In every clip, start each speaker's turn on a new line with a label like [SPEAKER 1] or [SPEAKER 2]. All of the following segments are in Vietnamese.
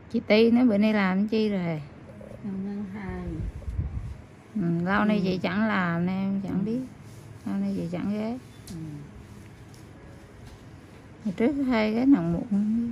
[SPEAKER 1] Chị Ti nói bữa nay làm chi rồi?
[SPEAKER 2] Ngân hàng.
[SPEAKER 1] Lâu nay chị chẳng làm nên em chẳng biết. Lâu nay chị chẳng ghé. Hồi trước hay cái nặng mụn.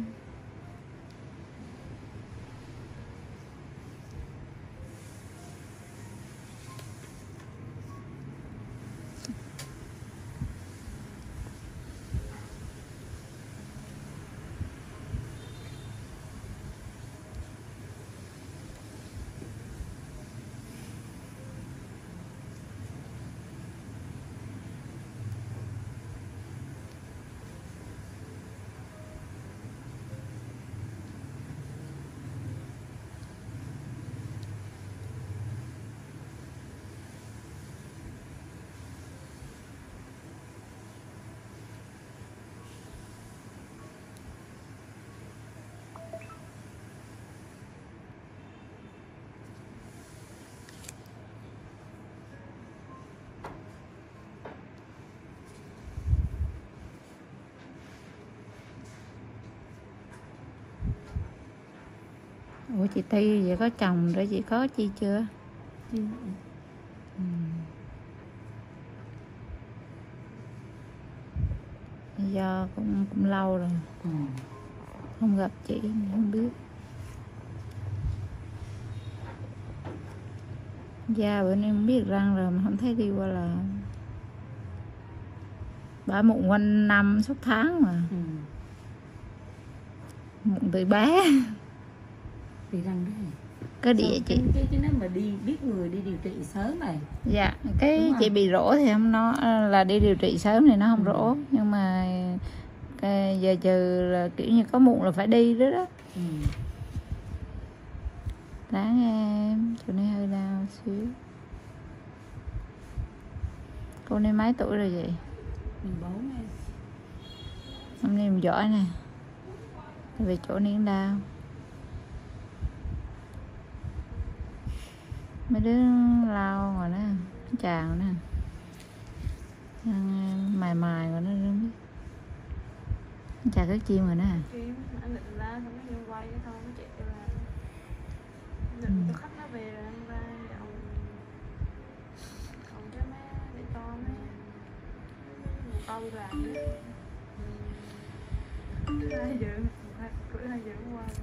[SPEAKER 1] Ủa chị Ti vậy có chồng rồi chị có chi chưa? Do cũng lâu rồi không gặp chị nên không biết. Da bữa nay không biết răng rồi mà không thấy đi qua là bà mụn quanh năm suốt tháng mà. Mụn từ bé.
[SPEAKER 2] Đi răng đấy.
[SPEAKER 1] Có địa chị.
[SPEAKER 2] Chứ nếu mà biết người đi điều trị sớm này.
[SPEAKER 1] Dạ, cái chị bị rỗ thì không nó là đi điều trị sớm thì nó không rỗ, nhưng mà cái giờ trừ là kiểu như có mụn là phải đi đó. Đáng em, chỗ này hơi đau xíu. Cô này mấy tuổi rồi vậy?
[SPEAKER 2] 14 em.
[SPEAKER 1] Hôm nay mình giỏi nè. Vì chỗ này đau. Mấy đứa lao rồi nè, chàng nè, mài rồi nó không biết. Chà cái chim rồi nè.
[SPEAKER 3] Chim, anh định ra xong nó vô quay cái thôi nó chạy ra. Định cho khách nó về rồi anh ra dạo. Còn cho mấy để cho mấy một câu đi làm đi. 2 giờ, cửa 2 giờ qua rồi.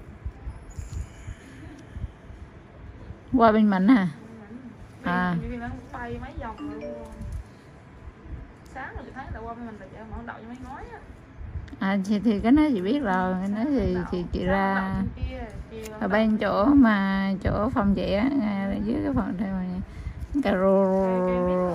[SPEAKER 1] Qua bên mình hả?
[SPEAKER 3] Như khi nó bay mấy vòng rồi luôn. Sáng rồi chị thấy là qua bên mình là chạy mở đậu cho mấy ngói á.
[SPEAKER 1] Thì cái đó chị biết rồi, cái đó thì chị ra ở bên chỗ mà chỗ phòng chị á, dưới cái phòng đây mà cà rô.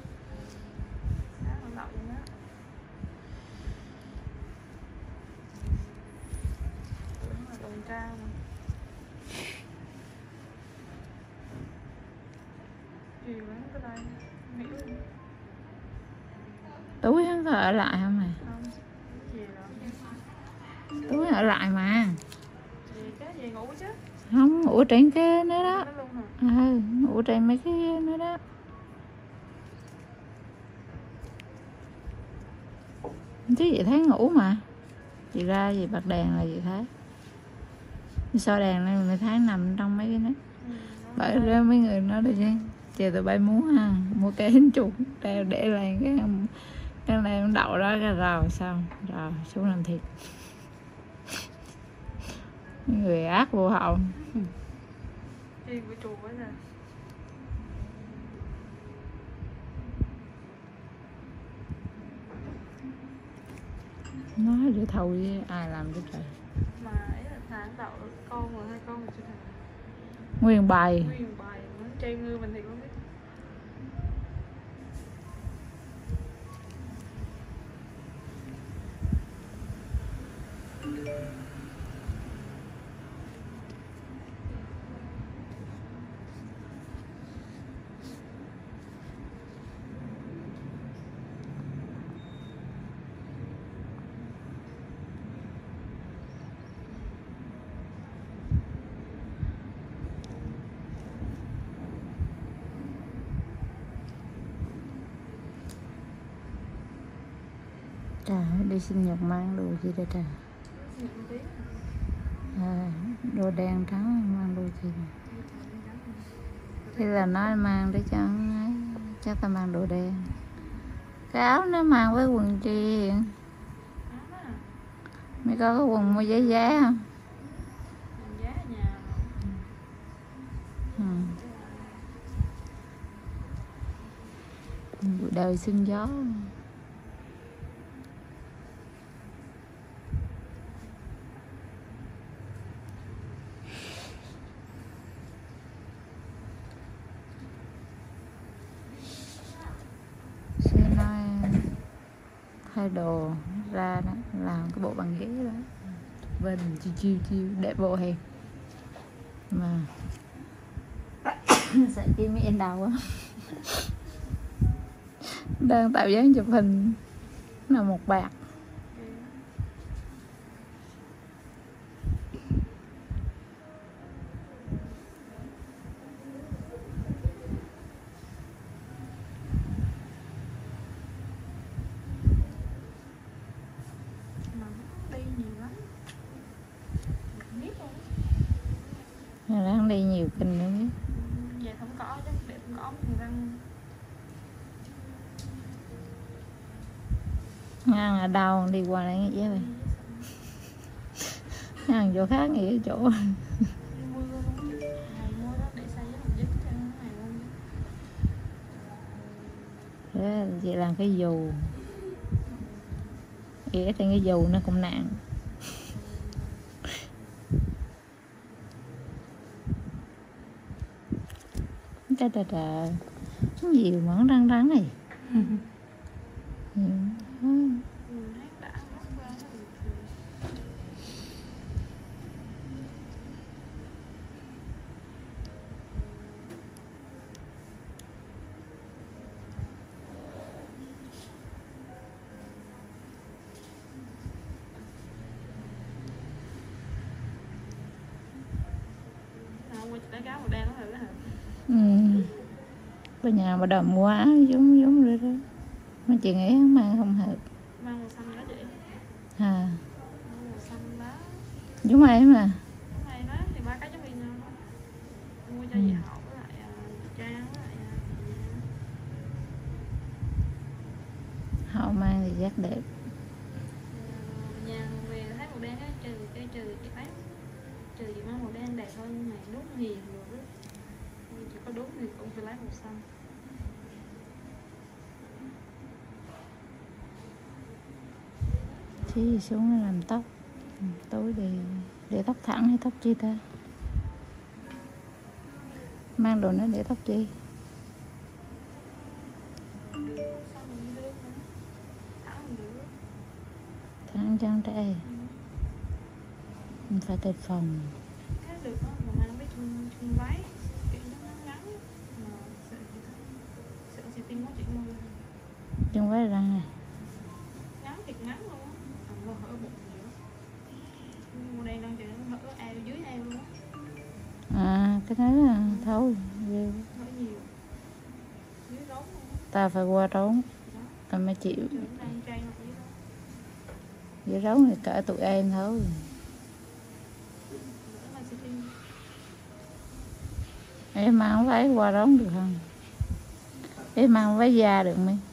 [SPEAKER 1] Túi hắn có ở lại không à? Túi ở lại mà. Không, ngủ trên cái nữa đó. Ngủ trên mấy cái nữa đó. Chứ chị thấy ngủ mà. Chị ra gì bật đèn là chị thấy. Soi đèn này mới thấy nằm trong mấy cái đó. Bởi ra mấy người nói được chứ. Chiều tụi bay muốn ha, mua cái hình chuột để lên cái này em đậu đó cái rào xong rồi xuống làm thịt. Người ác vô hậu. Nói để thầu với ai làm cho trời.
[SPEAKER 3] Mà ấy là thằng đậu con rồi 2 con rồi chưa thành.
[SPEAKER 1] Nguyên bài.
[SPEAKER 3] Nguyên bài nó chơi ngư mình thì không biết.
[SPEAKER 1] Trời, đi sinh nhật mang đồ gì đây trời. Đồ đen trắng mang đồ gì thì là nó mang để cho ấy, chắc ta mang đồ đen. Cái áo nó mang với quần chi mấy có cái quần mua giấy giá không?
[SPEAKER 3] Giá ở nhà
[SPEAKER 1] buổi đời sương gió. Sẽ nói thay đồ ra đó, làm cái bộ bàn ghế đó bên chiêu để bộ hẹp mà sợ chi mấy em đau quá. Đang tạo dáng chụp hình là một bạc. Đang đi nhiều kinh nữa chứ.
[SPEAKER 3] Vậy không có chứ, để không có thì răng.
[SPEAKER 1] Ngang ở đâu đi qua đây nghĩ vậy. Ngang chỗ khác nghĩ chỗ. Thế chị làm cái dù. Nghĩa trên cái dù nó cũng nặng. Trời nhiều món răng này. Bây nhà mà đòi mua áo giống rồi đó. Mà chị nghĩ mang không hợp.
[SPEAKER 3] Mang màu xanh đó chị.
[SPEAKER 1] À.
[SPEAKER 3] Màu xanh đó.
[SPEAKER 1] Giống mày mà.
[SPEAKER 3] Giống mày đó thì ba cái giống y nhau đó. Mua cho dì Hậu với lại Trang với lại
[SPEAKER 1] Hậu mang thì rất đẹp.
[SPEAKER 3] Nhà về thấy màu đen á, trừ chị thấy trừ chị mang màu đen đẹp hơn nhưng mà đốt hiền rồi đó. Chỉ có đốt thì cũng phải lấy màu xanh.
[SPEAKER 1] Chí xuống làm tóc. Tối để tóc thẳng hay tóc chi ta? Mang đồ nó để tóc chi? Thẳng chân trẻ. Mình phải tệt phòng.
[SPEAKER 3] Cái được đó, mà mang mấy chân váy kiểu nó ngắn mà sợ chị tin quá chị mua.
[SPEAKER 1] Chân váy răng này.
[SPEAKER 3] Ngắn thiệt ngắn luôn á. Nó hở bụng nhiều. Màu đen đang chị nó hở eo dưới eo luôn á.
[SPEAKER 1] À cái đó là thôi
[SPEAKER 3] hở nhiều dưới rốn luôn á.
[SPEAKER 1] ta phải qua rốn ta mới chịu.
[SPEAKER 3] Đang trang hoặc dưới đó.
[SPEAKER 1] Dưới rốn thì cả tụi em thôi. Em mang váy qua rốn được không? Em mang váy da được không?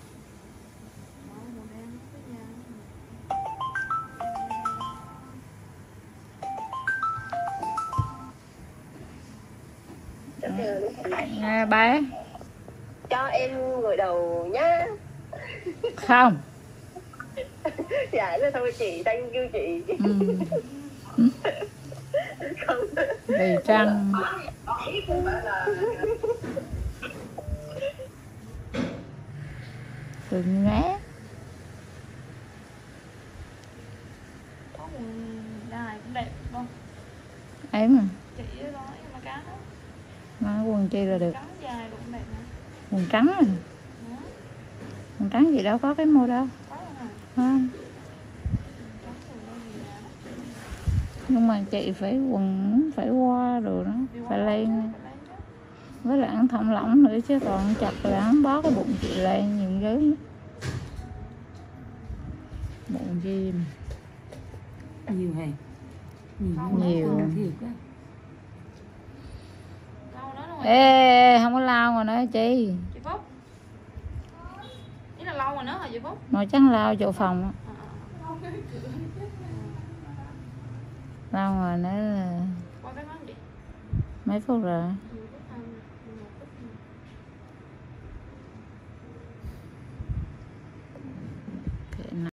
[SPEAKER 1] Nghe bé
[SPEAKER 4] cho em gội đầu nhá.
[SPEAKER 1] Không.
[SPEAKER 4] Dạ là thôi chị, thank you chị. Không.
[SPEAKER 1] Vì trăng đừng né.
[SPEAKER 3] Có quần dài cũng đẹp không?
[SPEAKER 1] Em à
[SPEAKER 3] Chị đó nhưng mà cá đó.
[SPEAKER 1] mà quần chi là được.
[SPEAKER 3] Trắng dài cũng đẹp nè.
[SPEAKER 1] Quần trắng à. Quần trắng gì đâu có cái mô đâu.
[SPEAKER 3] Có không à?
[SPEAKER 1] Không. Nhưng mà chị phải quần phải qua rồi đó, phải lên. Với lại ăn thòng lỏng nữa chứ còn chặt là hắn bó cái bụng chị lên nhiều gớm.
[SPEAKER 2] Bụng gì nhiều hề.
[SPEAKER 1] Nhiều.
[SPEAKER 2] thiệt á.
[SPEAKER 3] Lau nó rồi.
[SPEAKER 1] Ê, không có lau mà nói chi.
[SPEAKER 3] Chị Phúc. Ý là lau rồi nó hả chị Phúc?
[SPEAKER 1] Nói chắc lau chỗ phòng á. Lau rồi nó
[SPEAKER 3] Qua cái mắt đi.
[SPEAKER 1] mấy phút rồi.